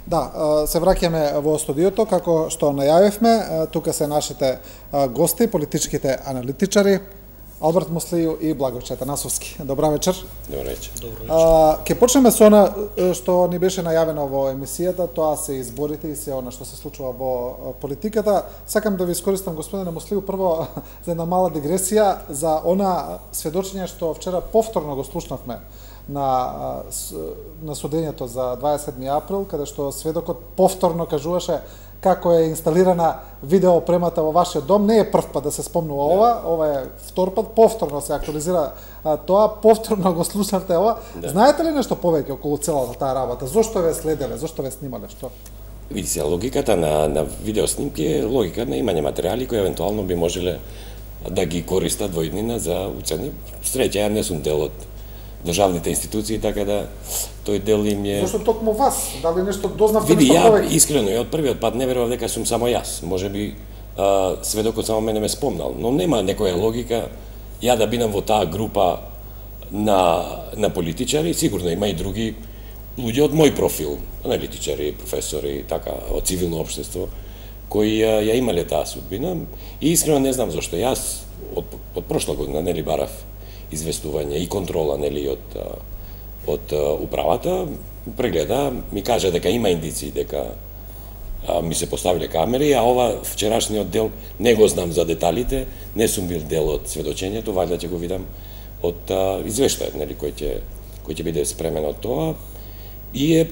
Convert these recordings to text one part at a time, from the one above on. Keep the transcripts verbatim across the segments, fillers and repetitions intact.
Да, се враќаме во студиото, како што најавивме, тука се нашите гости, политичките аналитичари, Алберт Муслију и Благојче Атанасовски. Добра вечер. Добра вечер. Ке почнеме со она што ни беше најавено во емисијата, тоа се изборите и се она што се случува во политиката. Сакам да ви искористам, господине Муслију, прво за една мала дигресија за она сведочење што вчера повторно го слушнавме на, на судењето за дваесет и седми април, каде што сведокот повторно кажуваше како е инсталирана видеоопремата во вашиот дом. Не е прв пат да се спомнува ова, ова е втор пат, повторно се актуализира тоа, повторно го слушнавте ова. Да. Знаете ли нешто повеќе околу целата таа работа? Зошто ве следеле, зошто ве снимале, што? Види се, логиката на, на видеоснимки е логика на имање материјали кои евентуално би можеле да ги користат во иднина за уцени. Среќа, ја не сум дел од државните институции, така да тој дел им е... Зошто токму вас? Дали нешто дознавте Види, нешто ја, повеќе? искрено, и од првиот пат не верував дека сум само јас. Може би а, сведокот само мене ме спомнал, но нема некоја логика ја да бидам во таа група на, на политичари. Сигурно има и други луѓе од мој профил, аналитичари, професори, така, од цивилно општество, кои ја, ја имале таа судбина. И искрено не знам зашто. Јас од, од прошла година, нели, барав известување и контрола, нели, од, од управата, прегледа, ми кажа дека има индиции дека а, ми се поставиле камери, а ова вчерашниот дел не го знам за деталите, не сум бил дел од сведочењето, вајда ќе го видам од а, извештајот, нели, кој ќе кој ќе биде спремен од тоа. И е,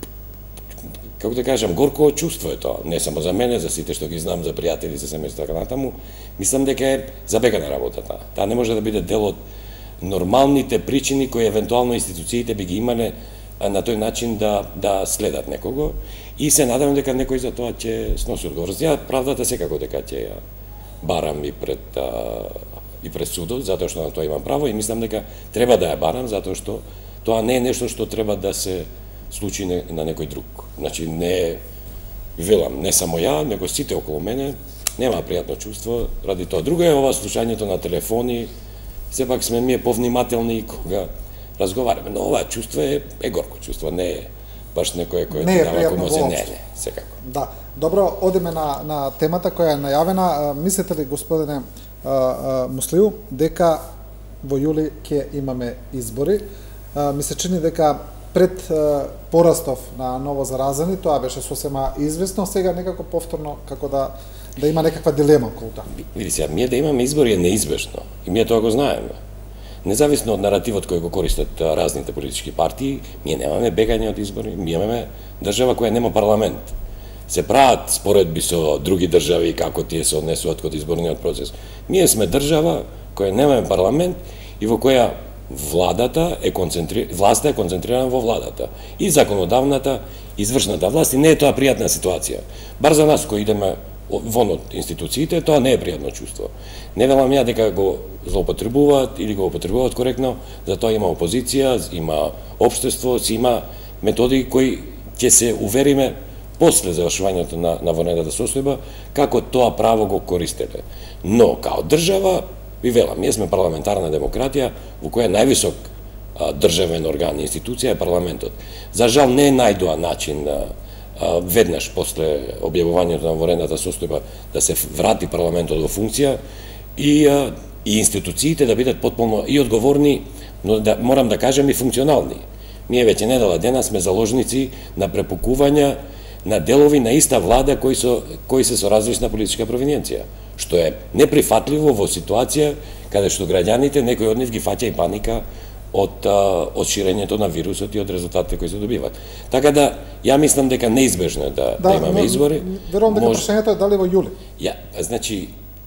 како да кажам, горко чувство е тоа, не само за мене, за сите што ги знам, за пријатели, за семејство, така натаму. Мислам дека е забегана работата. Таа не може да биде дел од нормалните причини кои евентуално институциите би ги имале на тој начин да да следат некого, и се надевам дека некој за тоа ќе сноси одговорност. Ја правдата секако дека ќе ја барам и пред а, и пред судот, затоа што на тоа имам право, и мислам дека треба да ја барам затоа што тоа не е нешто што треба да се случи не, на некој друг. Значи не е, велам, не само ја, него сите околу мене нема пријатно чувство ради тоа. Друго е ова слушањето на телефони. Сепак сме ние повнимателни кога разговараме, но ова чувство е, е горко чувство, не е баш некое кое не е дава пријатно кој во не, општо. не, секако. Да. Добро, одиме на, на темата која е најавена. Мислите ли, господине а, а, Муслију, дека во јули ќе имаме избори? А, ми се чини дека пред а, порастов на ново заразени, тоа беше сосема известно, сега некако повторно како да да има некаква дилема околу тоа. Види се, ние да имаме избори е неизбежно, и ние тоа го знаеме. Независно од наративот кој го користат разните политички партии, ние немаме бегање од избори, ние имаме држава која нема парламент. Се прават споредби со други држави како тие се однесуваат кон изборниот процес. Ние сме држава која немаме парламент и во која владата е концентри... власта е концентрирана во владата. И законодавната, извршната власт, и не е тоа пријатна ситуација. Бар за нас кои идеме вон од институциите, тоа не е пријатно чувство. Не велам ја дека го злоупотребуваат или го употребуваат коректно, затоа има опозиција, има општество, си има методи кои ќе се увериме после завршувањето на, на вонредната состојба, како тоа право го користеле. Но, као држава, ви велам, ние сме парламентарна демократија, во која највисок а, државен орган и институција е парламентот. За жал не е најдоа начин а, а, веднаш после објавувањето на вонредната состојба да се врати парламентот во функција и, а, и институциите да бидат потполно и одговорни, но да, морам да кажем и функционални. Ние веќе недела дена сме заложници на препукувања на делови на иста влада кои, со, кои се со различна политичка провиненција, што е неприфатливо во ситуација каде што граѓаните, некој од нив ги фаќа и паника од, а, од ширењето на вирусот и од резултатите кои се добиваат. Така да, ја мислам дека неизбежно е да, да, да имаме но, избори. Верувам дека прашањето е дали во јули. Ја, значи,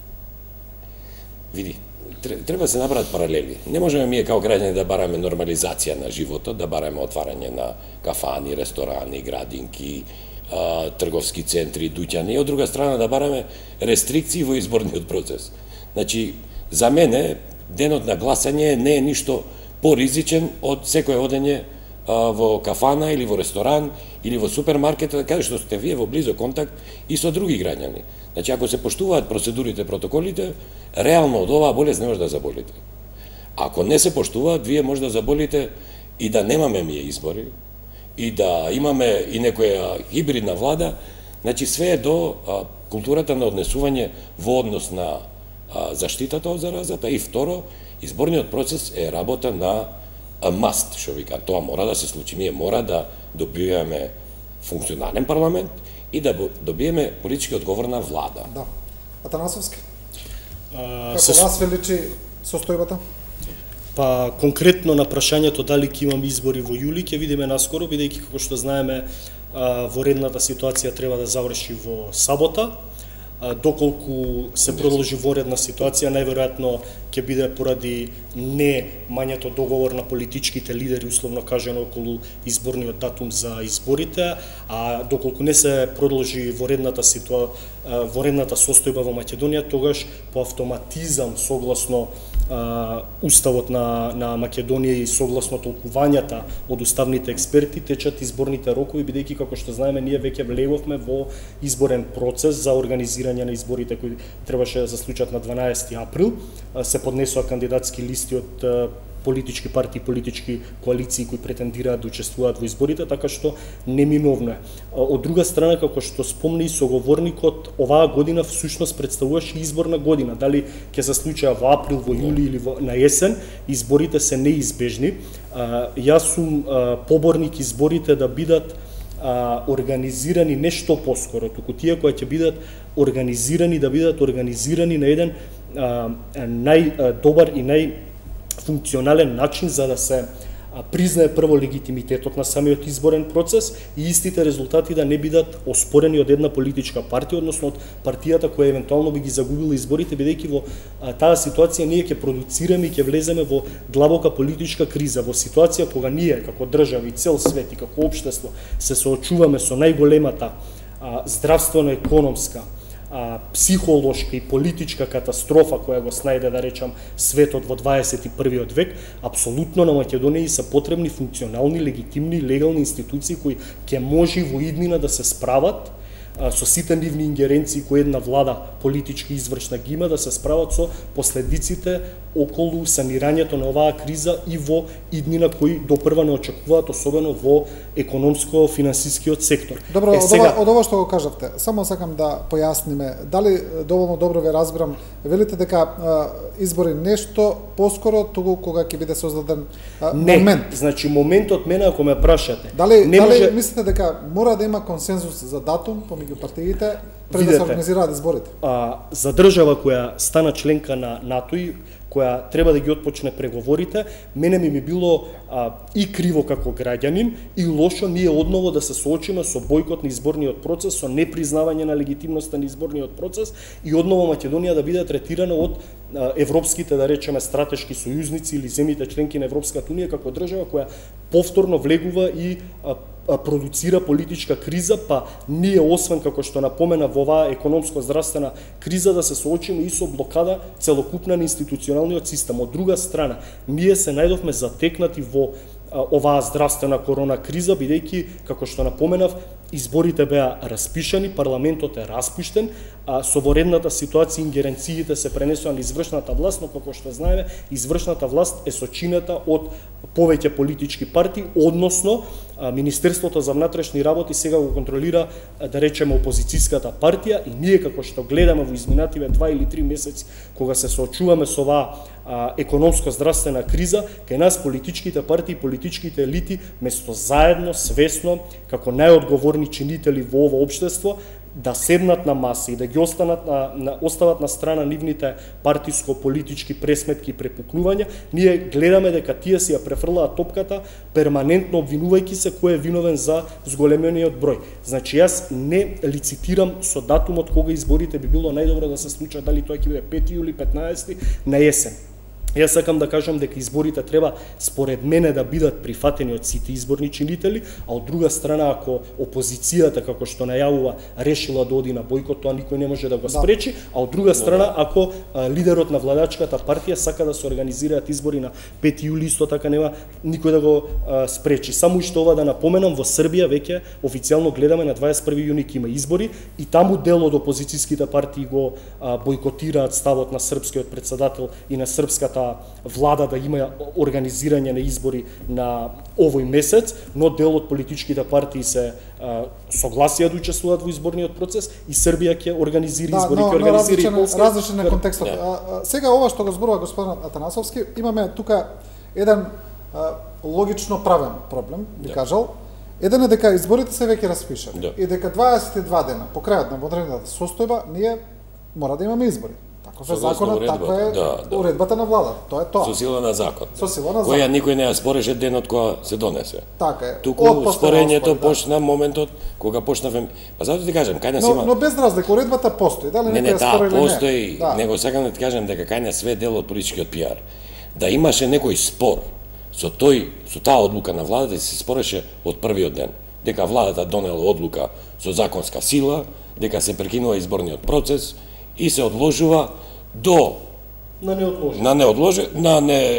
види, треба да се направат паралели. Не можеме ние као граѓани да бараме нормализација на животот, да бараме отварање на кафани, ресторани, градинки, а, трговски центри, дуќани, и од друга страна да бараме рестрикции во изборниот процес. Значи, за мене, денот на гласање не е ништо поризичен од секој одење а, во кафана или во ресторан или во супермаркет, каде што сте вие во близок контакт и со други граѓани. Значи, ако се поштуваат процедурите, протоколите, реално од оваа болест не може да заболите. Ако не се поштуваат, вие може да заболите и да немаме ние избори, и да имаме и некоја хибридна влада, значи све е до а, културата на однесување во однос на а, заштитата од заразата и второ, изборниот процес е работа на а, маст, што вика, тоа мора да се случи, ние мора да добиваме функционален парламент и да добиеме политички одговорна влада. Да. Атанасовски? А, Како се... вас величи состојбата? Па конкретно на прашањето дали ќе имаме избори во јули, ќе видиме наскоро, бидејќи како што знаеме во редната ситуација треба да заврши во сабота. Доколку се продолжи воредна ситуација, најверојатно ќе биде поради не мањето договор на политичките лидери, условно кажано, околу изборниот датум за изборите, а доколку не се продолжи воредната ситуа... воредната состојба во Македонија, тогаш по автоматизам, согласно Uh, уставот на, на Македонија и согласно толкувањата од уставните експерти, течат изборните рокови, бидејќи како што знаеме ние веќе влеговме во изборен процес за организирање на изборите кои требаше да се случат на дванаесети април. Uh, се поднесоа кандидатски листи од uh, политички партии, политички коалиции кои претендираат да учествуваат во изборите, така што неминовно е. Од друга страна, како што спомна и соговорникот, оваа година всушност представуваше изборна година. Дали ќе се случи во април, во јули или во, на есен, изборите се неизбежни. А, јас сум а, поборник изборите да бидат а, организирани не што поскоро, туку тие кои ќе бидат организирани, да бидат организирани на еден а, најдобар и нај функционален начин за да се признае прво легитимитетот на самиот изборен процес и истите резултати да не бидат оспорени од една политичка партија, односно од партијата која евентуално би ги загубила изборите, бидејќи во а, таа ситуација ние ќе продуцираме и ќе влеземе во длабока политичка криза, во ситуација кога ние како држава и цел свет и како општество се соочуваме со најголемата а, здравствено-економска, А, психолошка и политичка катастрофа која го снајде, да речам, светот во дваесет и првиот век, апсолутно на Македонија се потребни функционални, легитимни, легални институции кои ќе може во иднина да се справат а, со сите нивни ингеренции кои една влада политички извршна ги има, да се справат со последиците околу санирањето на оваа криза и во иднина кои допрва не очекуваат, особено во економско-финансискиот сектор. Добро, е, од, сега... ова, од ова што го кажавте, само сакам да појасниме, дали доволно добро ве разбирам, велите дека а, избори нешто поскоро туку кога ќе биде создаден а, не, момент. Значи моментот мене ако ме прашате, Дали, не дали може... мислите дека мора да има консензус за датум помеѓу партиите пред да се организираат изборите? А, за држава која стана членка на НАТО и која треба да ги отпочне преговорите, мене ми би било а, и криво како граѓанин и лошо ние одново да се соочиме со бојкот на изборниот процес, со непризнавање на легитимноста на изборниот процес и одново Македонија да биде третирана од а, европските, да речеме, стратешки сојузници или земјите членки на Европската унија како држава која повторно влегува и а, продуцира политичка криза, па ние освен како што напомена во оваа економско-здравствена криза да се соочиме и со блокада целокупна на институционалниот систем. Од друга страна, ние се најдовме затекнати во оваа здравствена корона криза, бидејќи, како што напоменав, изборите беа распишани, парламентот е распуштен, а со воредната ситуација ингеренциите се пренесоа на извршната власт, но како што знаеме, извршната власт е сочинета од повеќе политички партии, односно Министерството за внатрешни работи сега го контролира, да речеме, опозицијската партија и ние како што гледаме во изминативе два или три месеци кога се соочуваме со оваа економско-здравствена криза, кај нас политичките партии, политичките елити, место заедно, свесно, како најодговорни чинители во ова општество, да седнат на маса и да ги останат на, на остават на страна нивните партиско-политички пресметки и препукнувања, ние гледаме дека тие си ја префрлаат топката, перманентно обвинувајќи се кој е виновен за зголемениот број. Значи јас не лицитирам со датумот кога изборите би било најдобро да се случат, дали тоа ќе биде пети јули, петнаесети на есен. Јас сакам да кажам дека изборите треба според мене да бидат прифатени од сите изборни чинители, а од друга страна ако опозицијата како што најавува решила да оди на бојкот, тоа никој не може да го спречи, а од друга страна ако а, лидерот на владачката партија сака да се организираат избори на пети јули, исто така нема никој да го а, спречи. Само уште ова да напоменам, во Србија веќе официјално гледаме на дваесет и први јуни ќе има избори и таму дел од опозицијските партии го а, бојкотираат ставот на српскиот претседател и на српската за влада да има организирање на избори на овој месец, но дел од политичките партии се а, согласија да учествуваат во изборниот процес и Србија ќе организира да, избори, но, ќе организира но и Полска. различен е контекстот. Да. А, а, сега ова што го зборува господин Атанасовски, имаме тука еден а, логично правен проблем, би да. кажал. Еден е дека изборите се веќе распишани да. и дека дваесет и два дена по крајот на водрената состојба ние мора да имаме избори. Таков е законот, таква е да, да. уредбата на владата. Тоа е тоа. Со сила на закон. Со сила на закон. Која никој не ја спореше денот кога се донесе. Така е. Туку спорењето да. почна моментот кога почнавме. Па затоа ти кажам, кај нас но, има. Но без разлика, уредбата постои, дали не, некој не, ја спори или не. постои, Да. него сакам да ти кажам дека кај нас све е дел од политичкиот пиар. Да имаше некој спор со тој, со таа одлука на владата и се спореше од првиот ден. Дека владата донела одлука со законска сила, дека се прекинува изборниот процес и се одложува до На неодложено. на неодложи, на не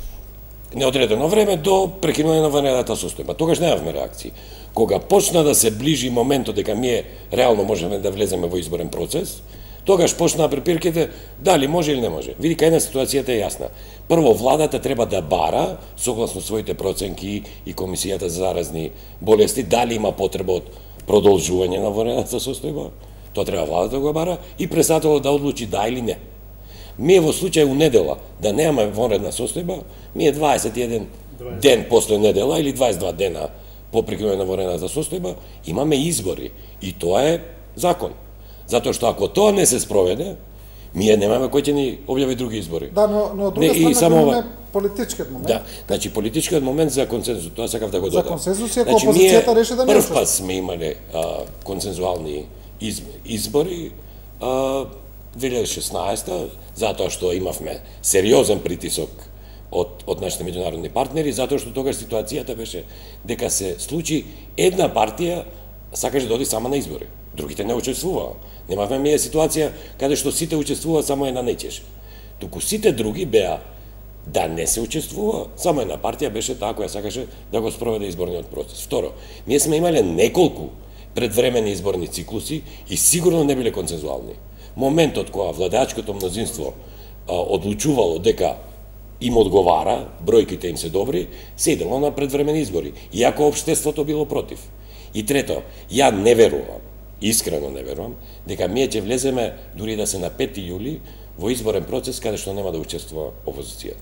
неодредено време до прекинување на ванредната состојба. Тогаш немавме реакции. Кога почна да се ближи моментот дека ние реално можеме да влеземе во изборен процес, тогаш почнаа препирките дали може или не може. Види, кај на ситуацијата е јасна. Прво, владата треба да бара, согласно своите проценки и Комисијата за заразни болести, дали има потреба од продолжување на ванредната состојба. Тоа треба владата да го бара и председателот да одлучи да или не. Ние во случај у недела да немаме вонредна состојба, ние дваесет и еден ден после недела или дваесет и два дена по прекинување на вонредната состојба имаме избори и тоа е закон. Затоа што ако тоа не се спроведе, ние немаме кој ќе ни објави други избори. Да, но но од друга Не, и страна само имаме ова- политичкиот момент. Да, значи политичкиот момент за консензус, тоа сакав да го За додам. консензус и ако Значи, опозицијата ние реши да не прв учествува. пат сме имале а, консензуални из, избори а, две илјади и шеснаесета, затоа што имавме сериозен притисок од, од нашите меѓународни партнери, затоа што тогаш ситуацијата беше дека се случи една партија сакаше да оди сама на избори. Другите не учествуваа. Немавме ние ситуација каде што сите учествуваат, само една не ќеше. Туку сите други беа да не се учествува, само една партија беше таа која сакаше да го спроведе изборниот процес. Второ, ние сме имале неколку предвремени изборни циклуси и сигурно не биле консензуални. Моментот кога владеачкото мнозинство а, одлучувало дека им одговара, бројките им се добри, се идело на предвремени избори, иако општеството било против. И трето, ја не верувам, искрено не верувам, дека ние ќе влеземе, дури да се на пети јули, во изборен процес каде што нема да учествува опозицијата.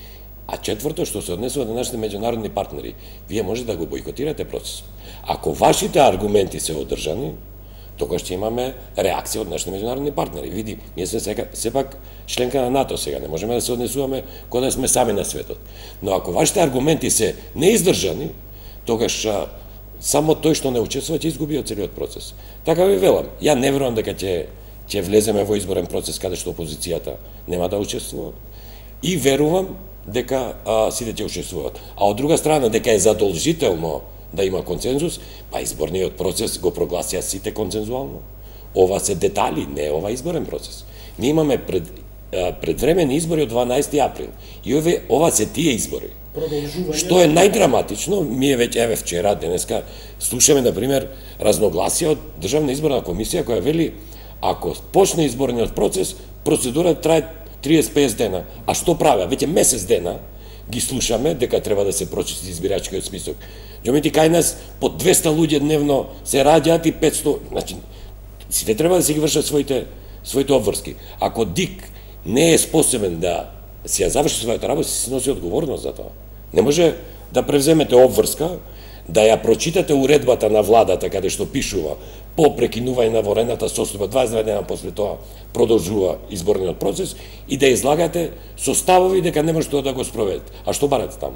А четврто, што се однесува до нашите меѓународни партнери, вие може да го бойкотирате процесот. Ако вашите аргументи се одржани, тогаш ќе имаме реакција од нашите меѓународни партнери. Види, ние сме сега, сепак членка на НАТО сега, не можеме да се однесуваме кога да сме сами на светот. Но ако вашите аргументи се неиздржани, тогаш а, само тој што не учествува ќе изгуби од целиот процес. Така ви велам, ја не верувам дека ќе ќе влеземе во изборен процес каде што опозицијата нема да учествува. И верувам дека а, сите ќе учествуваат. А од друга страна дека е задолжително да има консензус, па изборниот процес го прогласија сите консензуално. Ова се детали, не е ова изборен процес. Ние имаме пред, а, предвремени избори од дванаесети април. И ове, ова се тие избори. Што е најдраматично, ние веќе еве вчера, денеска слушаме на пример разногласија од Државна изборна комисија која вели ако почне изборниот процес, процедурата трае триесет до песет дена. А што правеа? Веќе месец дена ги слушаме дека треба да се прочисти избирачкиот список. Џомети кај нас по двеста луѓе дневно се раѓаат и петсто, значи сите треба да се ги вршат своите своите обврски. Ако ДИК не е способен да си ја заврши својата работа, се носи одговорност за тоа. Не може да превземете обврска, да ја прочитате уредбата на владата каде што пишува по прекинување на военната состојба дваесет и два дена после тоа продолжува изборниот процес и да излагате со ставови дека не може тоа да го спроведете. А што барате таму?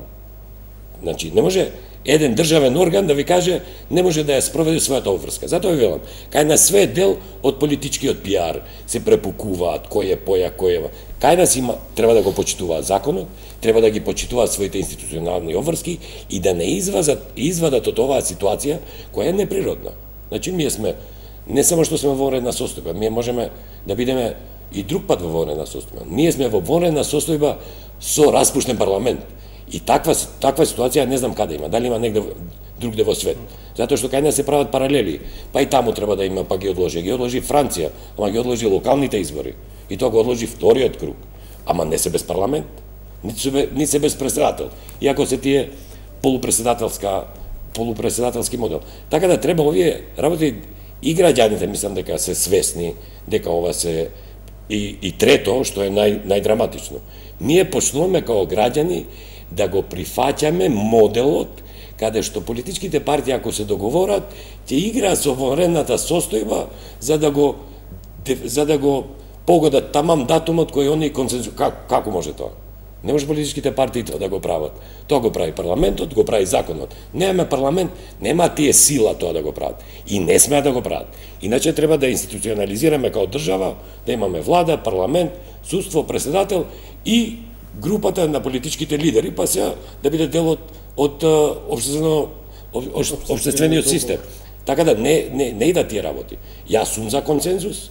Значи, не може еден државен орган да ви каже не може да ја спроведе својата обврска. Затоа ви велам, кај нас све е дел од политичкиот пиар, се препукуваат кој е поја, кој е. Кај нас има треба да го почитуваат законот, треба да ги почитуваат своите институционални обврски и да не извадат извадат од оваа ситуација која е неприродна. Значи, ние сме не само што сме во вонредна состојба, ние можеме да бидеме и друг пат во вонредна состојба. Ние сме во вонредна состојба со распуштен парламент. И таква таква ситуација не знам каде има, дали има негде другде во свет. Затоа што кај нас се прават паралели, па и таму треба да има, па ги одложи. Ги одложи Франција, ама ги одложи локалните избори. И тоа го одложи вториот круг. Ама не се без парламент. нит се без председател, иако се тие полупредседателска полупредседателски модел. Така да треба овие работи и граѓаните, мислам дека се свесни дека ова се и, и трето, што е нај, најдраматично. Ние почнуваме како граѓани да го прифаќаме моделот каде што политичките партии, ако се договорат, ќе играат со вонредната состојба за да го за да го погодат тамам датумот кој они консензус. Как, како може тоа? Не може политичките партии тоа да го прават. Тоа го прави парламентот, го прави законот. Немаме парламент, нема тие сила тоа да го прават. И не смеат да го прават. Иначе треба да институционализираме како држава, да имаме влада, парламент, судство, председател и групата на политичките лидери, па сега да биде дел од од општествено општествениот систем. Така да не не не идат тие работи. Јас сум за консензус,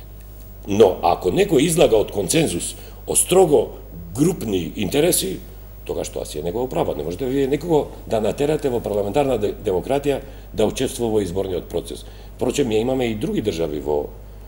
но ако некој излага од консензус од строго групни интереси, тогаш тоа си е негова права. Не можете вие некого да натерате во парламентарна демократија да учествува во изборниот процес. Впрочем, ние имаме и други држави во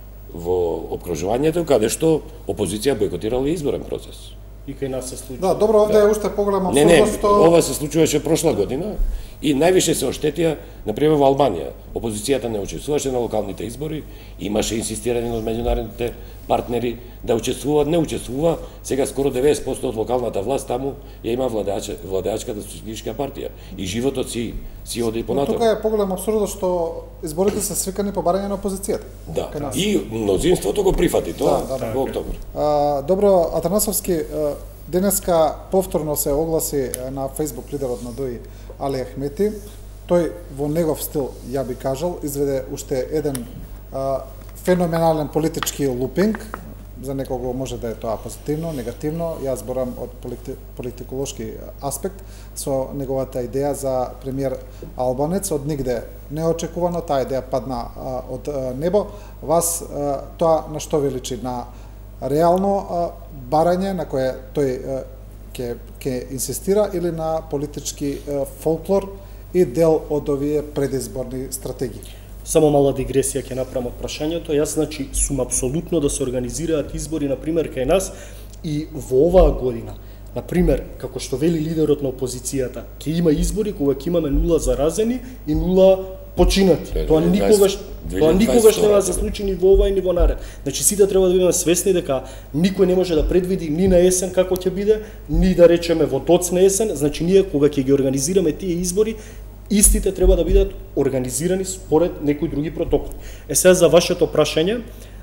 во опкружувањето каде што опозиција бојкотирала изборен процес. И кај нас се случува. Да, добро, овде е уште поголема Не, не, што... ова се случуваше прошла година и највише се оштетија, например, во Албанија. Опозицијата не учествуваше на локалните избори, имаше инсистирање од меѓународните партнери да учествуваат, не учествува. Сега скоро деветдесет проценти од локалната власт таму ја има владеачка, владеачката социјалистичка партија и животот си си оди понатаму. Тука е поголем абсурдот што изборите се свикани по барање на опозицијата. Да, и мнозинството го прифати тоа да, да, во октомври. А, добро, Атанасовски, денеска повторно се огласи на Facebook лидерот на ДОИ Али Ахмети. Тој во негов стил, ја би кажал, изведе уште еден а, феноменален политички лупинг. За некого може да е тоа позитивно, негативно. Јас зборам од полити, политиколошки аспект со неговата идеја за премиер албанец од нигде неочекувано. Таа идеја падна а, од а, небо. Вас а, тоа на што ви личи? На реално а, барање на кое тој а, ќе ќе инсистира или на политички а, фолклор и дел од овие предизборни стратегии? Само мала дигресија ќе направам од прашањето. Јас, значи, сум апсолутно да се организираат избори, например, кај нас и во оваа година. Например, како што вели лидерот на опозицијата, ќе има избори кога ќе имаме нула заразени и нула починати. Тоа никогаш тоа никогаш нема да се случи ни во ова и ни во наред. Значи сите треба да бидеме свесни дека никој не може да предвиди ни на есен како ќе биде, ни да речеме во тоцна есен. Значи ние кога ќе ги организираме тие избори, истите треба да бидат организирани според некои други протоколи. Е сега за вашето прашање,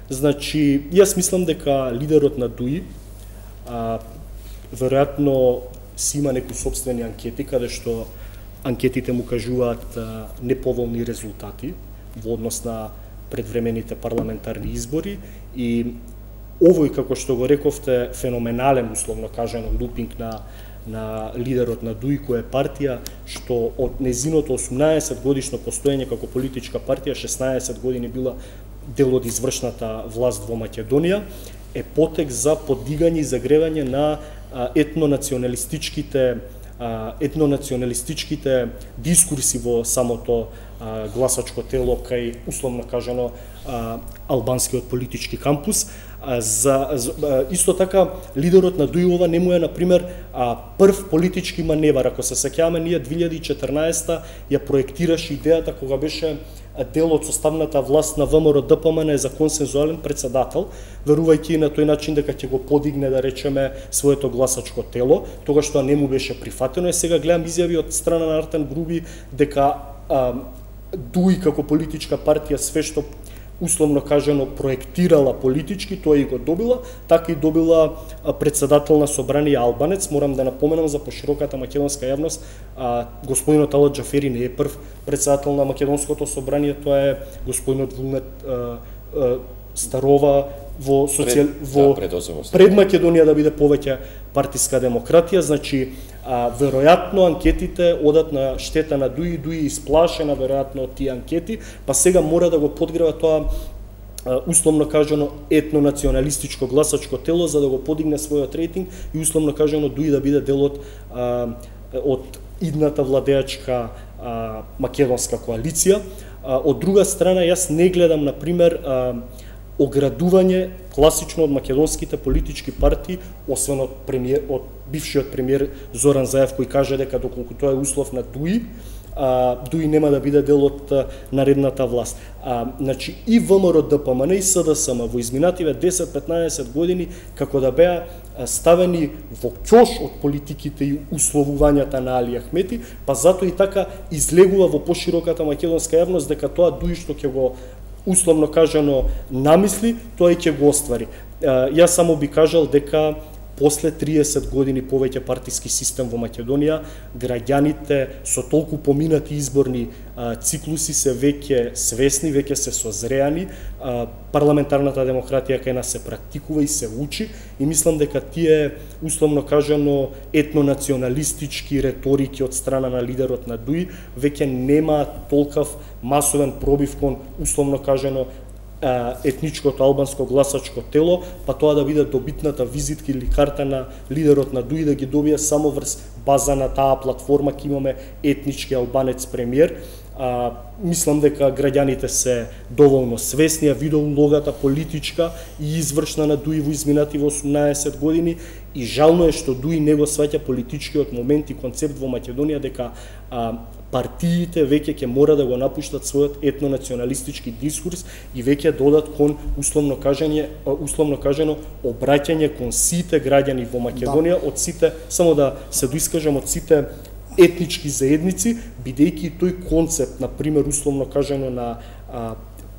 значи јас мислам дека лидерот на ДУИ а, веројатно си има некои собствени анкети каде што анкетите му кажуваат а, неповолни резултати во однос на предвремените парламентарни избори и овој, како што го рековте, феноменален, условно кажано, лупинг на на лидерот на ДУИ, која е партија што од незиното осумнаесет годишно постоење како политичка партија, шеснаесет години била дел од извршната власт во Македонија, е потек за подигање и загревање на етнонационалистичките етнонационалистичките дискурси во самото а, гласачко тело кај, условно кажано, а, албанскиот политички кампус. А, за, за, исто така, лидерот на ДУИ ова не му е, например, а, прв политички маневар. Ако се сеќаваме, ние две илјади и четрнаесета ја проектираше идејата кога беше дел од составната власт на ВМРО Д П М Н за консензуален председател, верувајќи на тој начин дека ќе го подигне, да речеме, своето гласачко тело, тогаш тоа не му беше прифатено. И сега гледам изјави од страна на Артан Груби дека а, ДУИ како политичка партија све што условно кажано проектирала политички, тоа и го добила, така и добила председател на собрание албанец. Морам да напоменам за пошироката македонска јавност, а, господинот Ала Џафери не е прв председател на македонското собрание, тоа е господинот Вулнет а, а, Старова во социјал пред, во да, пред, пред Македонија да биде повеќе партиска демократија. Значи а, веројатно анкетите одат на штета на ДУИ, ДУИ исплашена веројатно од тие анкети, па сега мора да го подгрева тоа а, условно кажано етнонационалистичко гласачко тело за да го подигне својот рейтинг и условно кажано ДУИ да биде дел од а, од идната владеачка а, македонска коалиција. А, од друга страна, јас не гледам, например, а, оградување класично од македонските политички партии, освен од премиер, од бившиот премиер Зоран Заев, кој каже дека доколку тоа е услов на ДУИ, а, ДУИ нема да биде дел од а, наредната власт. А, значи и ВМРО, ДПМН и СДСМ во изминативе десет-петнаесет години како да беа ставени во ќош од политиките и условувањата на Али Ахмети, па затоа и така излегува во пошироката македонска јавност дека тоа ДУИ што ќе го условно кажано намисли, тоа и ќе го оствари. Јас само би кажал дека после триесет години повеќе партиски систем во Македонија, граѓаните со толку поминати изборни а, циклуси се веќе свесни, веќе се созреани, а, парламентарната демократија кај нас се практикува и се учи и мислам дека тие, условно кажано, етнонационалистички реторики од страна на лидерот на ДУИ веќе нема толкав масовен пробив кон, условно кажано, етничкото албанско гласачко тело, па тоа да биде добитната визитка или карта на лидерот на ДУИ да ги добија само врз база на таа платформа ке имаме етнички албанец премиер. А, мислам дека граѓаните се доволно свесни, а видо улогата политичка и извршна на ДУИ во изминативе осумнаесет години и жално е што ДУИ не го сваќа политичкиот момент и концепт во Македонија дека а, партиите веќе ќе мора да го напуштат својот етнонационалистички дискурс и веќе додат кон условно кажање, условно кажано обраќање кон сите граѓани во Македонија, да. Од сите, само да се доискажам, од сите етнички заедници, бидејќи тој концепт, на пример, условно кажано на а,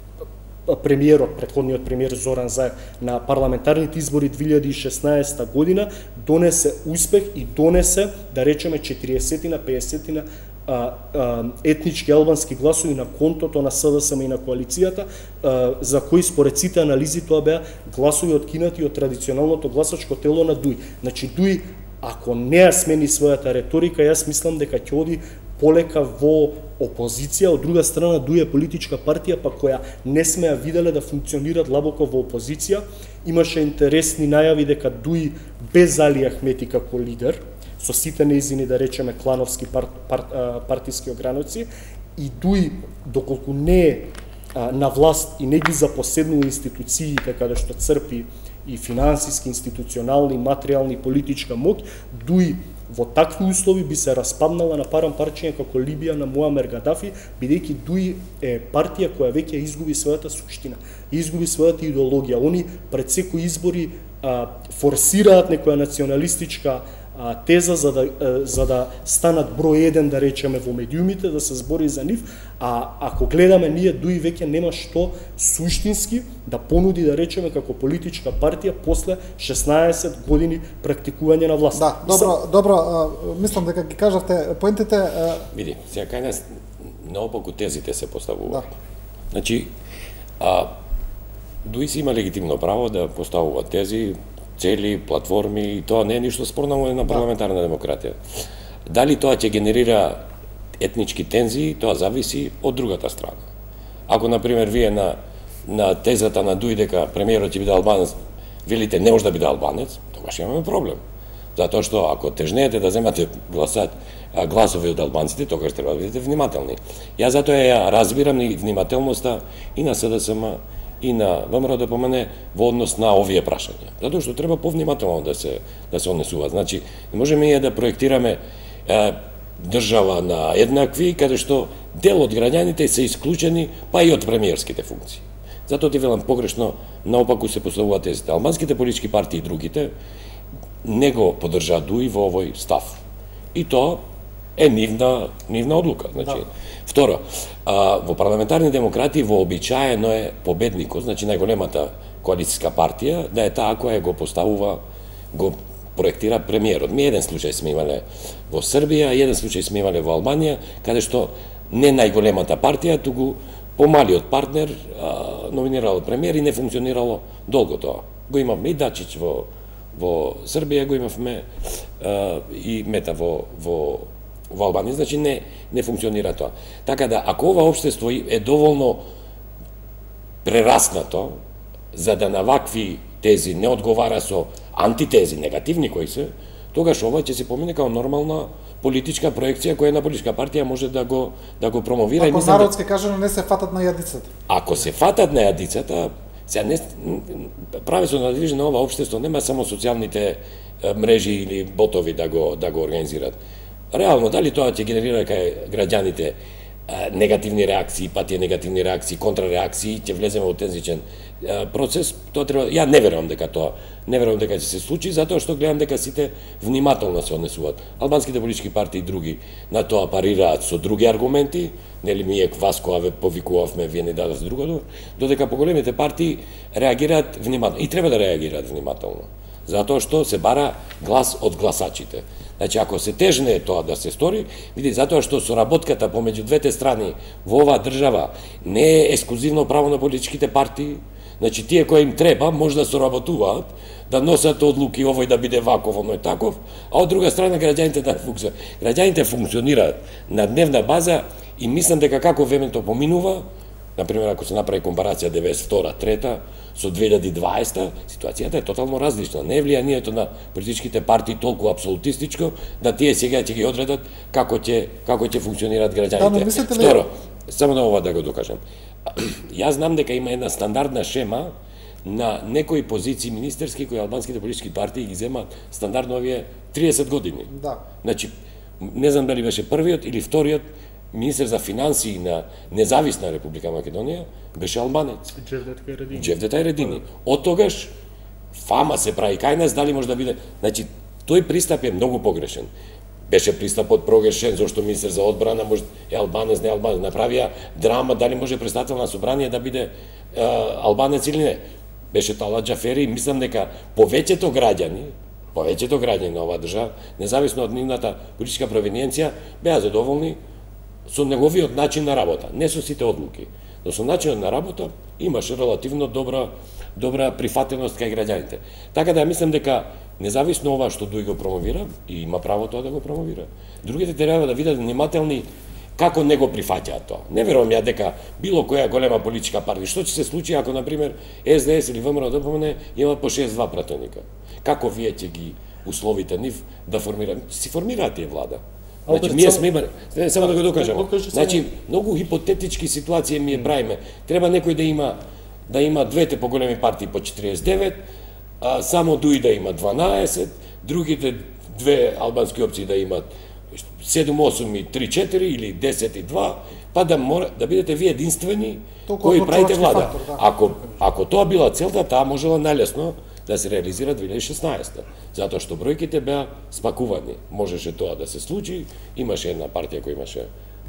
премиерот, претходниот премиер Зоран Заев на парламентарните избори две илјади и шеснаесета година донесе успех и донесе, да речеме, четириесет на пеесет на А, а, етнички албански гласови на контото на СДСМ и на коалицијата, а, за кои според сите анализи тоа беа гласови откинати од традиционалното гласачко тело на ДУИ. Значи ДУИ, ако не ја смени својата реторика, јас мислам дека ќе оди полека во опозиција. Од друга страна, ДУИ е политичка партија па која не сме ја виделе да функционира длабоко во опозиција. Имаше интересни најави дека ДУИ без Али Ахмети како лидер, со сите неизини, да речеме, клановски пар, пар, партиски ограници, и ДУИ, доколку не е на власт и не ги запоседнува институциите каде што црпи и финансиски, институционални, материјални, политичка моќ, ДУИ во такви услови би се распаднала на парам парчиња како Либија на Муамер Гадафи, бидејќи ДУИ е партија која веќе изгуби својата суштина, изгуби својата идеологија. Они пред секои избори а, форсираат некоја националистичка теза за да, за да станат број еден, да речеме, во медиумите, да се збори за нив, а ако гледаме ние, ДУИ веќе нема што суштински да понуди, да речеме, како политичка партија после шеснаесет години практикување на власт. Да, добро, Мислам... добро, а, мислам дека ги кажавте поентите. А... Види, сега кај нас наопаку тезите се поставува. Да. Значи, а, ДУИ си има легитимно право да поставува тези, цели, платформи, и тоа не е ништо спорно на парламентарна демократија. Дали тоа ќе генерира етнички тензии, тоа зависи од другата страна. Ако, например, вие на, на тезата на ДУИ дека премиерот ќе биде албанец, велите не може да биде албанец, тогаш имаме проблем. Затоа што ако тежнеете да земате гласат, гласови од албанците, тогаш треба да бидете внимателни. Јас затоа ја разбирам и внимателноста и на СДСМ, и на ВМРО ДПМН во однос на овие прашања. Затоа што треба повнимателно да се да се однесува. Значи, не можеме ние да проектираме е, држава на еднакви, каде што дел од граѓаните се исклучени, па и од премиерските функции. Затоа ти велам погрешно, наопаку се поставуваат тезите. Албанските политички партии и другите не го поддржаа ДУИ во овој став. И тоа е нивна, нивна одлука. Значи, да. Второ, а, во парламентарни демократии вообичаено е победникот, значи најголемата коалицијска партија, да е таа која го поставува, го проектира премиерот. Ми еден случај сме имале во Србија, еден случај сме имале во Албанија, каде што не најголемата партија, туку помалиот партнер а, номинирал премиер и не функционирало долго тоа. Го имавме и Дачич во, во Србија, го имавме а, и Мета во, во во Албанија, значи не не функционира тоа. Така да, ако ова општество е доволно прераснато за да на вакви тези не одговара со антитези, негативни кои се, тогаш ова ќе се помине како нормална политичка проекција која една политичка партија може да го да го промовира. Ако народски кажано не се фатат на јадицата. Ако се фатат на јадицата, Сега, не, правењето на движење на ова општество нема само социјалните мрежи или ботови да го да го организираат. Реално, дали тоа ќе генерира кај граѓаните негативни реакции, па тие негативни реакции, контрареакции, ќе влеземе во тензичен процес, тоа треба, ја не верувам дека тоа, не верувам дека ќе се случи, затоа што гледам дека сите внимателно се однесуваат. Албанските политички партии и други на тоа парираат со други аргументи, нели ние вас која ве повикувавме, вие не дадовте другото, додека поголемите партии реагираат внимателно и треба да реагираат внимателно, затоа што се бара глас од гласачите. Значи, ако се тежне тоа да се стори, види, затоа што соработката помеѓу двете страни во оваа држава не е ексклузивно право на политичките партии. Значи, тие кои им треба, може да соработуваат, да носат одлуки, овој да биде ваков, оној таков, а од друга страна граѓаните да функционираат. Граѓаните функционираат на дневна база и мислам дека како времето поминува, например, ако се направи компарација деветдесет и втора трета со две илјади и дваесета, ситуацијата е тотално различна. Не е влијанието на политичките партии толку апсолутистичко да тие сега ќе ги одредат како ќе како ќе функционираат граѓаните. Да, Второ, ли... само на ова да го докажам. Јас знам дека има една стандардна шема на некои позиции министерски кои албанските политички партии ги земаат стандардно овие триесет години. Да. Значи, не знам дали беше првиот или вториот министер за финансии на независна Република Македонија беше албанец. Джевдет Хајредини. Джевдет Хајредини. Од тогаш фама се прави кај нас, дали може да биде... Значи, тој пристап е многу погрешен. Беше пристапот погрешен, зашто министер за одбрана може е албанец, не албанец, направија драма дали може представител на собрание да биде е, албанец или не. Беше Талат Џафери и мислам дека повеќето граѓани, повеќето граѓани на оваа држава, независно од нивната политичка провиненција, беа задоволни со неговиот начин на работа, не со сите одлуки, но со начинот на работа имаше релативно добра добра прифатеност кај граѓаните. Така да мислам дека независно ова што Дуј го промовира и има право тоа да го промовира, другите треба да видат внимателни како не го прифаќаат тоа. Не верувам ја дека било која голема политичка партија, што ќе се случи ако на пример Ес Де Ес или ВМРО Д П М Н има по шест два пратеника. Како вие ќе ги условите нив да формираат? Си формираат тие влада. Значи, ние сме имали, не, само да го докажам. Значи, многу хипотетички ситуации ми е правиме. Треба некој да има да има двете поголеми партии по четириесет и девет, а само Дуј да има дванаесет, другите две албански опции да имат седум осум и три четири или десет и два, па да мора да бидете вие единствени кои правите влада. Фактор, да. Ако ако тоа била целта, таа можела најлесно да се реализира две илјади и шеснаесета, затоа што бројките беа спакувани. Можеше тоа да се случи, имаше една партија која имаше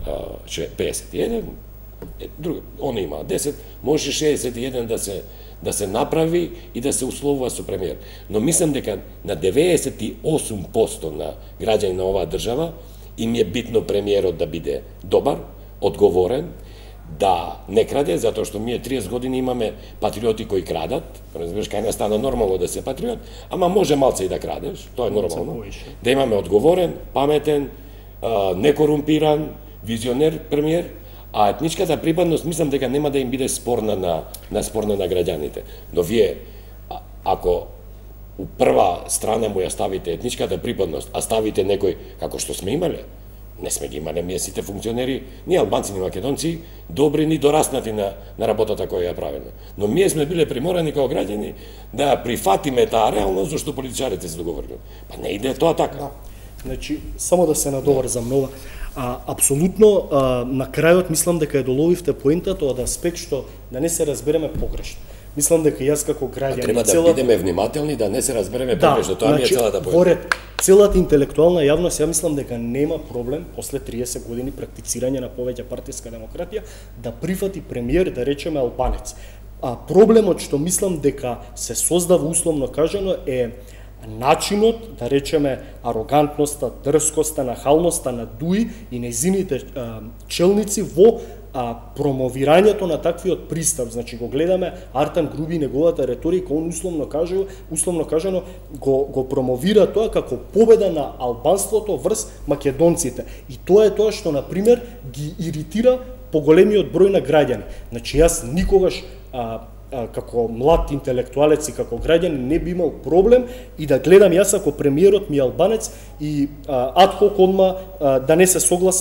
пеесет и еден, друга, она има десет, може шеесет и еден да се да се направи и да се условува со премиер. Но мислам дека на деветдесет и осум проценти на граѓани на оваа држава им е битно премиерот да биде добар, одговорен, да не краде, затоа што ние триесет години имаме патриоти кои крадат, разбираш, кај нас стана нормално да се патриот, ама може малце и да крадеш, тоа е нормално. Да имаме одговорен, паметен, некорумпиран, визионер премиер, а етничката припадност мислам дека нема да им биде спорна на, на спорна на граѓаните. Но вие, а, ако у прва страна му ја ставите етничката припадност, а ставите некој, како што сме имале, не сме ги имале ние сите функционери, ни албанци, ни македонци, добри, ни дораснати на, на работата која ја правиме. Но ние сме биле приморани како граѓани да прифатиме таа реалност, зашто политичарите се договориле. Па не иде тоа така. Да. Значи, само да се надоврзам нова. А, апсолутно, а, на крајот мислам дека ја доловивте поентата од аспект што да не се разбереме погрешно. Мислам дека јас како граѓанин треба да целата... бидеме внимателни да не се разбереме да, погрешно, тоа ми е значи, целата поента. Поред целата интелектуална јавност, ја мислам дека нема проблем после триесет години практицирање на повеќе партиска демократија да прифати премиер, да речеме албанец. А проблемот што мислам дека се создава условно кажано е начинот, да речеме, арогантноста, дрскоста, нахалноста на Дуј и нејзините челници во а, промовирањето на таквиот пристап. Значи го гледаме Артан Груби, неговата реторика, он условно кажано, условно кажано го, го промовира тоа како победа на албанството врз македонците. И тоа е тоа што, на пример, ги иритира поголемиот број на граѓани. Значи јас никогаш а, како млад интелектуалец и како граѓанин не би имал проблем и да гледам јас ако премиерот ми е албанец и адхок одма да не се согласам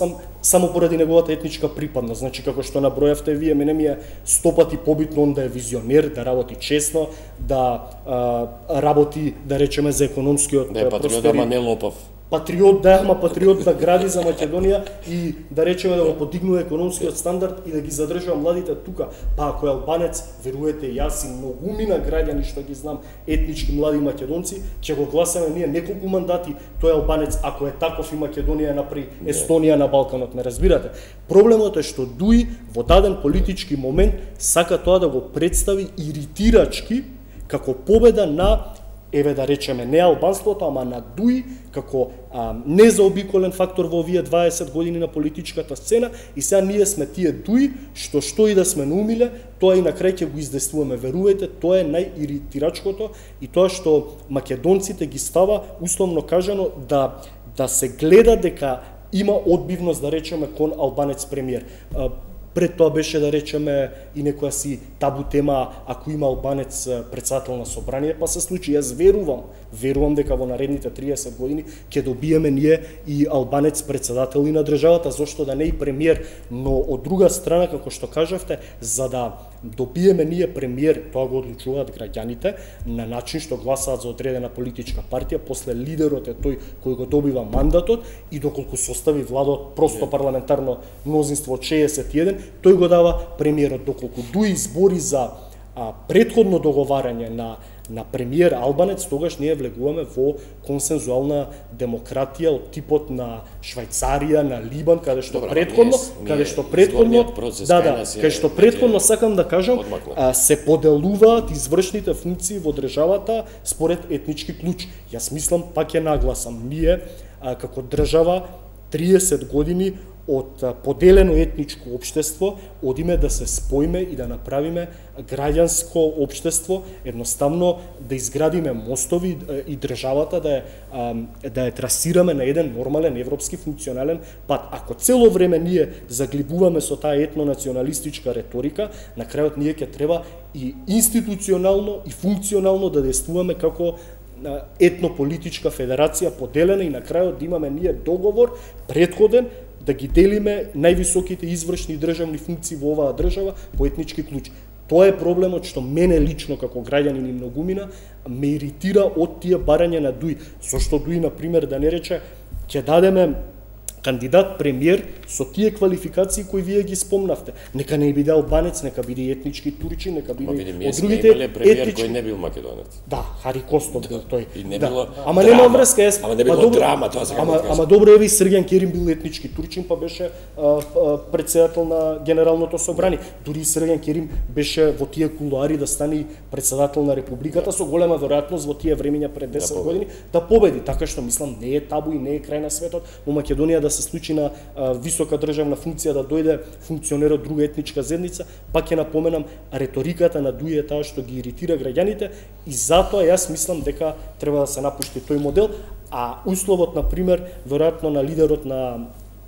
само поради неговата етничка припадност. Значи, како што набројавте вие, мене ми е сто пати побитно он да е визионер, да работи честно, да а, работи, да речеме, за економскиот да е патриот, ама не лопав. Патриот да, ама патриот да гради за Македонија и да речеме да го подигнува економскиот стандард и да ги задржува младите тука. Па ако е албанец, верувате, јас и многумина граѓани што ги знам, етнички млади македонци, ќе го гласаме ние неколку мандати, тој е албанец, ако е таков и Македонија напри Естонија на Балканот, не разбирате. Проблемот е што Дуи во даден политички момент сака тоа да го представи иритирачки како победа на, еве да речеме, не албанството, ама на Дуи, како а, незаобиколен фактор во овие дваесет години на политичката сцена, и сега ние сме тие Дуи, што што и да сме наумиле, тоа и на крај ќе го издействуваме. Верувајте, тоа е најиритирачкото и тоа што македонците ги става, условно кажано, да, да се гледа дека има одбивност, да речеме, кон албанец премиер. Пред тоа беше, да речеме, и некоја си табу тема, ако има албанец председател на собрание, па се случи. Јас верувам, верувам дека во наредните триесет години ќе добиеме ние и албанец председател и на државата, зошто да не и премиер, но од друга страна, како што кажавте, за да добиеме ние премиер, тоа го одлучуваат граѓаните, на начин што гласаат за одредена политичка партија, после лидерот е тој кој го добива мандатот и доколку состави владот просто парламентарно мнозинство од шеесет и еден, тој го дава премиерот. Доколку Дуи избори за а, предходно договарање на на премиер албанец, тогаш ние влегуваме во консензуална демократија од типот на Швајцарија, на Либан, каде што Добра, предходно, ние, каде што предходно, да, да, каде што предходно сакам да кажам, а, се поделуваат извршните функции во државата според етнички клуч. Јас мислам, пак ќе нагласам, ние а, како држава триесет години од поделено етничко општество одиме да се споиме и да направиме граѓанско општество, едноставно да изградиме мостови и државата да е, да е трасираме на еден нормален европски функционален пат. Ако цело време ние заглибуваме со таа етнонационалистичка реторика, на крајот ние ќе треба и институционално и функционално да действуваме како етнополитичка федерација поделена и на крајот да имаме ние договор предходен да ги делиме највисоките извршни државни функции во оваа држава по етнички клуч. Тоа е проблемот што мене лично како граѓанин и многумина ме иритира од тие барања на Дуи. Зошто Дуи, например, да не рече, ќе дадеме кандидат премиер со тие квалификации кои вие ги спомнавте. Нека не биде албанец, нека биде етнички турчин, нека биде од другите премиер етнички... кој не бил македонец. Да, Хари Костов бил тој. И не да. било Ама драма. нема врска, јас. Ама не било добро, драма, тоа се ама, ама добро еве и Срѓан Керим бил етнички турчин, па беше а, а, председател на Генералното собрание. Дури и Срѓан Керим беше во тие кулуари да стане председател на републиката, со голема веројатност во тие времиња пред десет да години да победи. Така што мислам не е табу и не е крај на светот во Македонија да се случи на висока државна функција да дојде функционер од друга етничка заедница. Пак ќе напоменам, риториката на Дуи е таа што ги иритира граѓаните и затоа јас мислам дека треба да се напушти тој модел, а условот, например, веројатно на лидерот на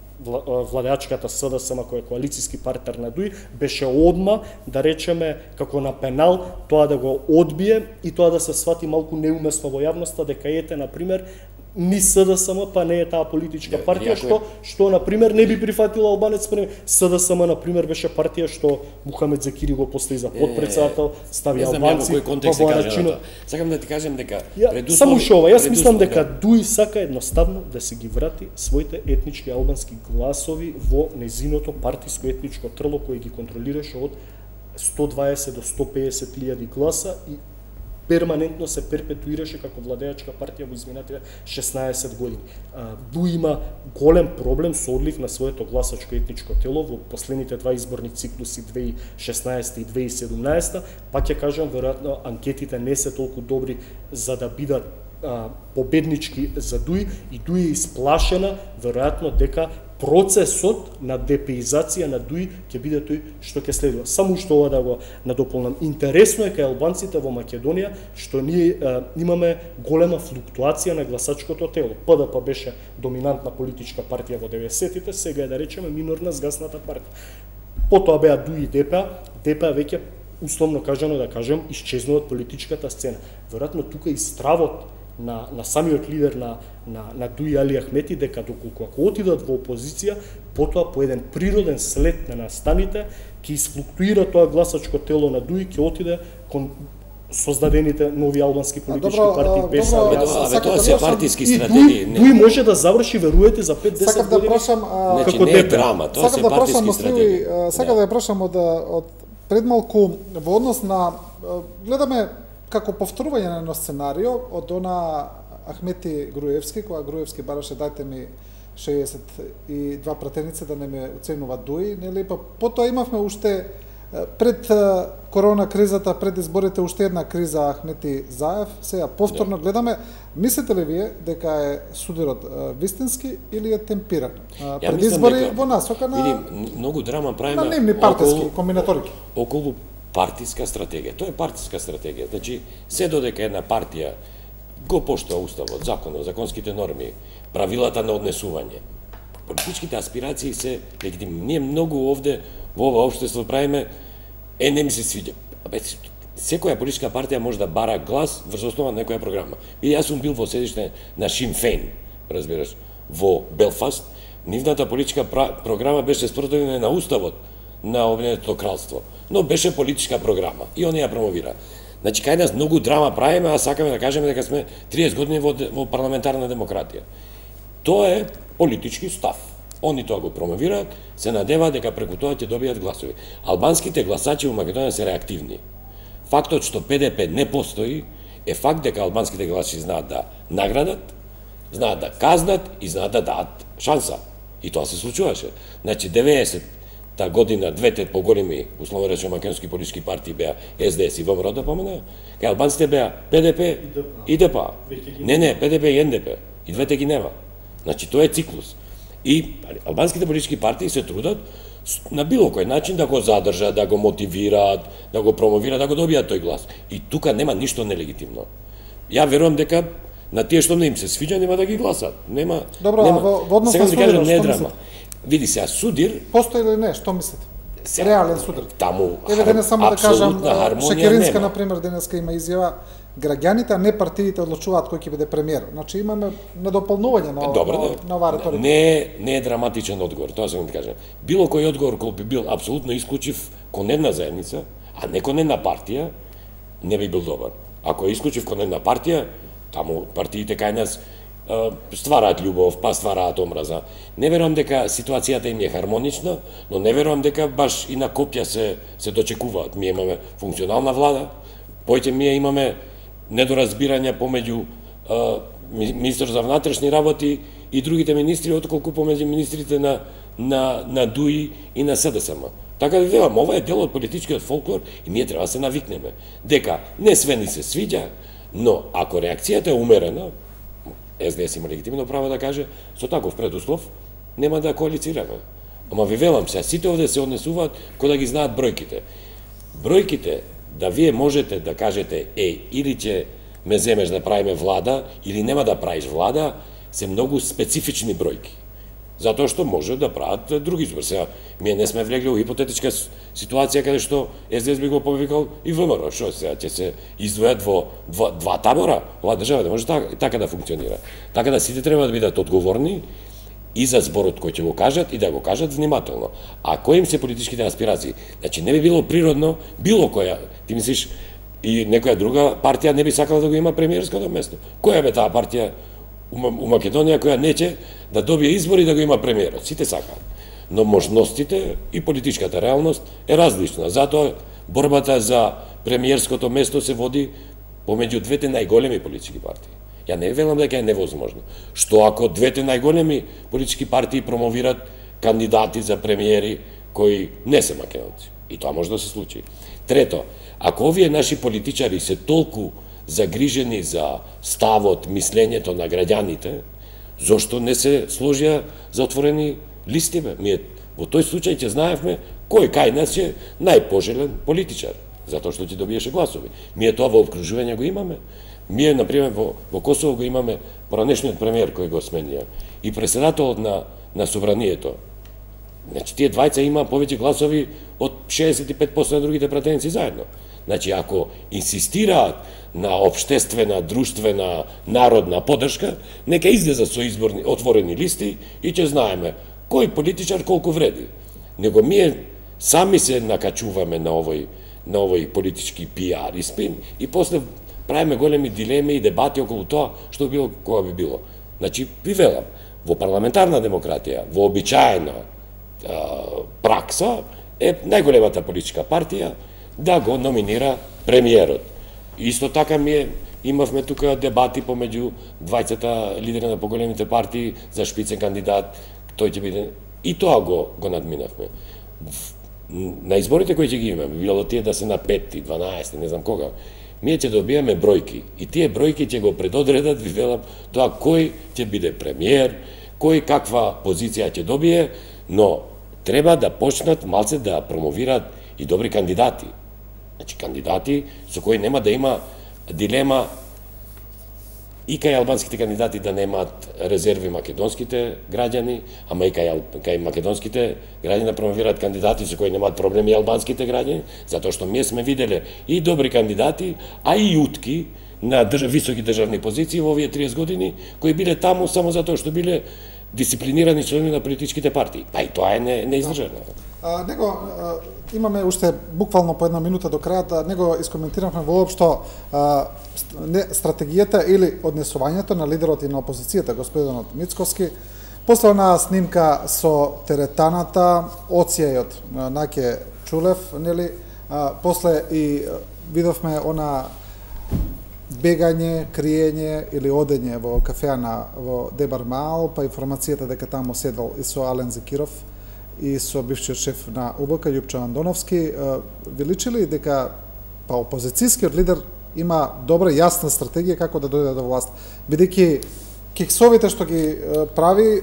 владеачката СДСМ, кој е коалициски партнер на Дуи, беше одма, да речеме, како на пенал, тоа да го одбие и тоа да се свати малку неумесно во јавноста, дека ете, например, ни СДСМ, па не е таа политичка партија, yeah, што, што, например, не би прифатила албанец премиер. СДСМ, например, беше партија што Мухамед Зекири го постави за подпредседател, стави албанци, па во начинот. Сакам да ти кажем дека ја, предуслови... Само шо ова, јас мислам дека да. Дуи сака едноставно да се ги врати своите етнички албански гласови во незиното партиско етничко трло кој ги контролираше од сто дваесет до сто пеесет илјади гласа и перманентно се перпетуираше како владеачка партија во изминатите шеснаесет години. Дуи има голем проблем со одлив на своето гласачко етничко тело во последните два изборни циклуси две илјади и шеснаесета и две илјади и седумнаесета. Пак ќе кажам, веројатно анкетите не се толку добри за да бидат а, победнички за Дуи и Дуи е исплашена веројатно дека процесот на депеизација на Дуи ќе биде тој што ќе следува. Само што ова да го надополнам. Интересно е кај албанците во Македонија што ние е, имаме голема флуктуација на гласачкото тело. ПДП беше доминантна политичка партија во деветдесетите, сега е да речеме минорна згасната партија. Потоа беа Дуи и ДПА, ДПА веќе условно кажано да кажем исчезнува од политичката сцена. Веројатно тука и стравот на, на самиот лидер на, на, на Дуи Али Ахмети, дека доколку ако отидат во опозиција, потоа по еден природен след на настаните, ќе изфлуктуира тоа гласачко тело на Дуи, ќе отиде кон создадените нови албански политички добро, партии без добро, Алијанса. Абе, тоа да се прашам, партиски И Дуи, стратегии. Дуи може да заврши, веруете, за пет-десет Сакам да години. прашам, а, Значи, како не е Депе. драма, тоа се сакам да прашам партиски Мусливи, стратегии. а, сакам да ја прашам од од предмалку во однос на а, гледаме како повторување на едно сценарио од она Ахмети Груевски, кога Груевски бараше дајте ми шеесет и два пратеници да не ме уценува Дуи, нели, па потоа имавме уште пред корона кризата, пред изборите уште една криза Ахмети Заев. Сега повторно гледаме, мислите ли вие дека е судирот вистински или е темпиран? Ја Пред мислам избори дека- во насока на Види, многу драма правиме на нивни партиски околу- комбинаторики. околу партиска стратегија. Тоа е партиска стратегија. Значи, се додека една партија го поштува уставот, законот, законските норми, правилата на однесување, политичките аспирации се легитимни. Ние многу овде во ова општество правиме, е, не ми се свиѓа. Абе, секоја политичка партија може да бара глас врз основа на некоја програма. И јас сум бил во седиште на Шин Фейн, разбираш, во Белфаст. Нивната политичка програма беше спротивна на уставот на Обединетото кралство, но беше политичка програма и они ја промовира. Значи, кај нас многу драма правиме, а сакаме да кажеме дека сме триесет години во, во парламентарна демократија. Тоа е политички став. Они тоа го промовираат, се надеваат дека преку тоа ќе добијат гласови. Албанските гласачи во Македонија се реактивни. Фактот што Пе Де Пе не постои е факт дека албанските гласачи знаат да наградат, знаат да казнат и знаат да дадат шанса. И тоа се случуваше. Значи, деветдесетта година двете поголеми, условно речено, македонски политички партии беа Ес Де Ес и Во Ем Ро, да помена, кај албанците беа Пе Де Пе и Де Пе А. Не, не, Пе Де Пе и Ен Де Пе. И двете ги нема. Значи, тоа е циклус. И албанските политички партии се трудат на било кој начин да го задржат, да го мотивираат, да го промовираат, да го добијат тој глас. И тука нема ништо нелегитимно. Ја верувам дека на тие што не им се свиѓа нема да ги гласат. Нема. Добро, нема. а во- во однос Сега на да ти кажам, судирот, не е што драма. мислите? Види се, судир Постои или не, што мислите? Сега, Реален судир. таму Еве денес само да кажам, апсолутна хармонија Шекеринска нема. на пример денеска има изјава, граѓаните, а не партиите одлучуваат кој ќе биде премиер. Значи имаме надополнување на, Добро, на, да. на оваа реторика. Не е, не е драматичен одговор, тоа сакам да кажам. Било кој одговор кој би бил апсолутно исклучив кон една заедница, а не кон една партија, не би бил добар. Ако е исклучив кон една партија, таму партиите кај нас е, ствараат љубов, па ствараат омраза. Не верувам дека ситуацијата им е хармонична, но не верувам дека баш и на копја се се дочекуваат. Ние имаме функционална влада, поќе ние имаме недоразбирања помеѓу а, ми- министр за внатрешни работи и другите министри, отколку помеѓу министрите на на на Дуи и на Се Де Ес Ем. Така да велам, ова е дел од политичкиот фолклор и ние треба да се навикнеме дека не све ни се свиѓа, но ако реакцијата е умерена, Ес Де Ес има легитимно право да каже, со таков предуслов нема да коалицираме. Ама ви велам се, сите овде се однесуваат кој да ги знаат бројките. Бројките, да вие можете да кажете, е, или ќе ме земеш да правиме влада, или нема да правиш влада, се многу специфични бројки. Затоа што може да прават други избори. Сега, ние не сме влегли во хипотетичка ситуација каде што Ес Де Ес би го повикал и Во Ем Ро. Што сега ќе се издвојат во два, два табора? Ова држава не може така, така да функционира. Така да сите треба да бидат одговорни и за зборот кој ќе го кажат и да го кажат внимателно. А кои им се политичките аспирации? Значи не би било природно било која, ти мислиш и некоја друга партија не би сакала да го има премиерското место. Која бе таа партија у Македонија која неќе да добие избори да го има премиерот? Сите сакаат. Но можностите и политичката реалност е различна. Затоа борбата за премиерското место се води помеѓу двете најголеми политички партии. Ја не велам дека е невозможно. Што ако двете најголеми политички партии промовират кандидати за премиери кои не се македонци? И тоа може да се случи. Трето, ако овие наши политичари се толку загрижени за ставот, мислењето на граѓаните, зошто не се сложија за отворени листи, бе? Ние во тој случај ќе знаевме кој кај нас е најпожелен политичар, затоа што ќе добиеше гласови. Ние тоа во обкружување го имаме. Ние, например, во, во Косово го имаме поранешниот премиер кој го сменија и председателот на, на собранието. Значи, тие двајца има повеќе гласови од шеесет и пет проценти на другите пратеници заедно. Значи, ако инсистираат на обштествена, друштвена, народна поддршка, нека излезат со изборни отворени листи и ќе знаеме кој политичар колку вреди. Него ние сами се накачуваме на овој на овој политички пиар и спин и после правиме големи дилеми и дебати околу тоа што било кога би било. Значи, ви велам, во парламентарна демократија, во обичаена пракса е најголемата политичка партија да го номинира премиерот. Исто така ми е, имавме тука дебати помеѓу двајцата лидери на поголемите партии за шпицен кандидат, тој ќе биде, и тоа го го надминавме. На изборите кои ќе ги имаме, било тие да се на пет, дванаесет, не знам кога, ние ќе добиеме бројки и тие бројки ќе го предодредат, ви велам, тоа кој ќе биде премиер, кој каква позиција ќе добие, но треба да почнат малце да промовираат и добри кандидати. Значи, кандидати со кои нема да има дилема и кај албанските кандидати да немаат резерви македонските граѓани, ама и кај, кај македонските граѓани да промовираат кандидати со кои немаат проблеми и албанските граѓани, затоа што ние сме виделе и добри кандидати, а и утки на држ... високи државни позиции во овие триесет години, кои биле таму само затоа што биле дисциплинирани членови на политичките партии. Па и тоа е не, неиздржано. А, него а, имаме уште буквално по една минута до крајот, да него искоментиравме воопшто а, не, стратегијата или однесувањето на лидерот и на опозицијата, господинот Мицковски, после онаа снимка со теретаната, оцијајот Наке Чулев, нели, а, после и видовме она бегање, криење или одење во кафеа на во Дебар Маал, па информацијата дека таму седел и со Ален Зекиров и со бившиот шеф на У Б К Јупчо Андоновски, ви личи ли дека па опозицијскиот лидер има добра јасна стратегија како да дојде до власт, бидејќи киксовите што ги прави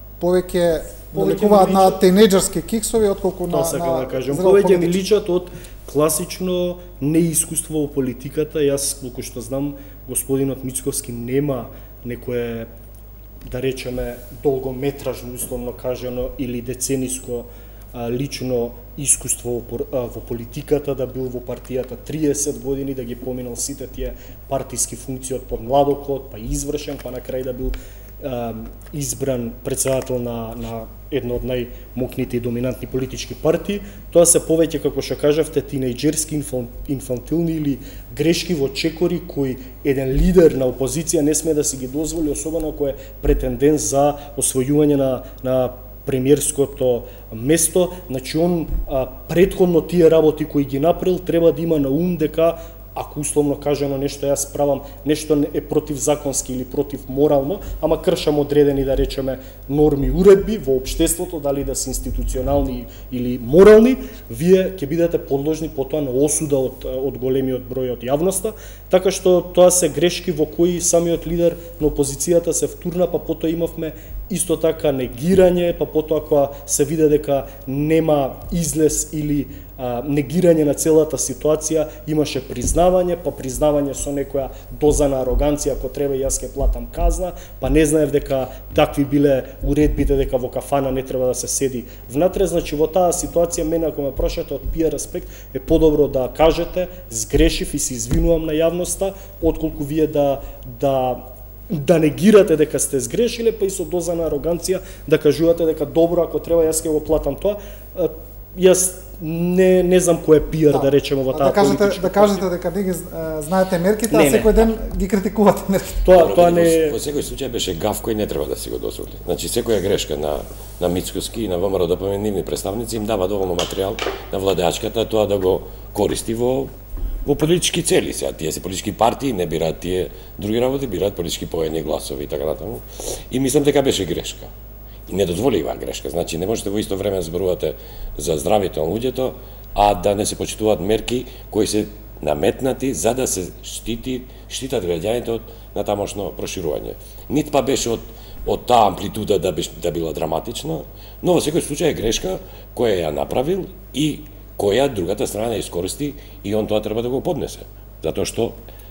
повеќе наликуваат на тинејџерски киксови отколку на тоа сакам да кажам, повеќе ми личат од класично неискуство во политиката. Јас, колку што знам, господинот Мицковски нема некое, да речеме, долгометражно, условно кажано, или децениско а, лично искуство во, а, во политиката, да бил во партијата триесет години, да ги поминал сите тие партиски функции од подмладокот, па извршен, па на крај да бил а, избран председател на, на едно од најмокните и доминантни политички партии. Тоа се повеќе, како што кажавте, тинејџерски, инфантилни или грешки во чекори кои еден лидер на опозиција не сме да си ги дозволи, особено кој е претендент за освојување на, на премиерското место. Значи, он а, претходно тие работи кои ги направил треба да има на ум дека ако условно кажано нешто јас правам, нешто е противзаконски или против морално, ама кршам одредени, да речеме, норми и уредби во општеството, дали да се институционални или морални, вие ќе бидете подложни потоа на осуда од, од големиот број од јавноста, така што тоа се грешки во кои самиот лидер на опозицијата се втурна, па потоа имавме исто така негирање, па потоа кога се виде дека нема излез или а, негирање на целата ситуација, имаше признавање, па признавање со некоја доза на ароганција, ако треба јас ќе платам казна, па не знаев дека такви биле уредбите, дека во кафана не треба да се седи внатре. Значи, во таа ситуација, мене ако ме прашате од пиар аспект, е подобро да кажете сгрешив и се извинувам на јавноста, отколку вие да да да негирате дека сте сгрешиле, па и со доза на ароганција да кажувате дека добро, ако треба јас ќе го платам тоа. Јас не не знам кој е пиар, да, да речеме во таа да кажете, политичка. Да кажете дека не ги знаете мерките, а секој ден ги критикувате мерките. Тоа тоа не Во секој случај беше гаф кој не треба да си го дозволи. Значи, секоја грешка на на Мицковски и на ВМРО ДПМН да нивни представници им дава доволно материјал на владеачката тоа да го користи во во политички цели. Сега тие се политички партии, не бираат тие други работи, бираат политички поени гласови и така натаму. И мислам дека беше грешка. И не дозволиваа грешка. Значи, не можете во исто време да зборувате за здравјето на луѓето, а да не се почитуваат мерки кои се наметнати за да се штити, штитат граѓаните од натамошно проширување. Нит па беше од од таа амплитуда да беше да била драматична, но во секој случај е грешка која ја направил и која другата страна ја искористи и он тоа треба да го поднесе. Затоа што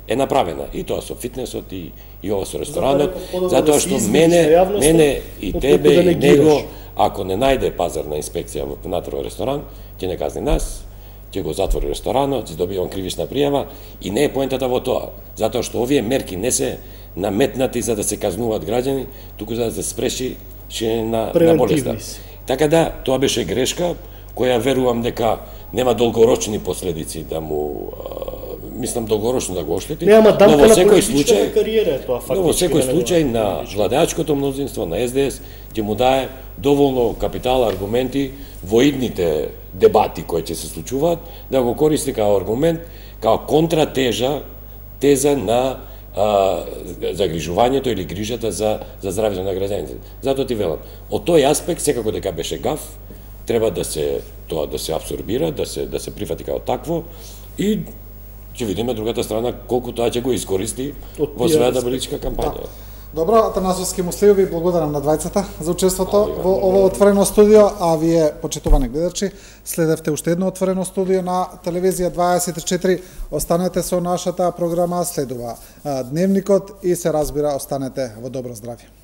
е направена. И тоа со фитнесот и, и ова со ресторанот, Затоа затоа што мене, мене и тебе да и него, ако не најде пазарна инспекција во внатре ресторан, ќе не казни нас, ќе го затвори ресторанот, ќе добивам кривична пријава и не е поентата во тоа, затоа што овие мерки не се наметнати за да се казнуваат граѓани, туку за да се спреши ширење на, на болеста. Така да, тоа беше грешка, која верувам дека нема долгорочни последици да му мислам долгорочно да го оштети, но во секој случај кариера е тоа фактички. Но во секој случај на владеачкото мнозинство на С Д С ќе му дае доволно капитал, аргументи во идните дебати кои ќе се случуваат, да го користи као аргумент, као контратежа теза на а, загрижувањето или грижата за за здравјето на граѓаните. Затоа ти велам, од тој аспект секако дека беше гаф, треба да се тоа да се абсорбира, да се да се прифати како такво и ќе видиме другата страна колку тоа ќе го искористи во својата политичка кампања. Да. Добро, Атанасовски Муслију, ви благодарам на двајцата за учеството во ово отворено студио, а вие, почитувани гледачи, следевте уште едно отворено студио на телевизија дваесет и четири. Останете со нашата програма, следува Дневникот и се разбира, останете во добро здравје.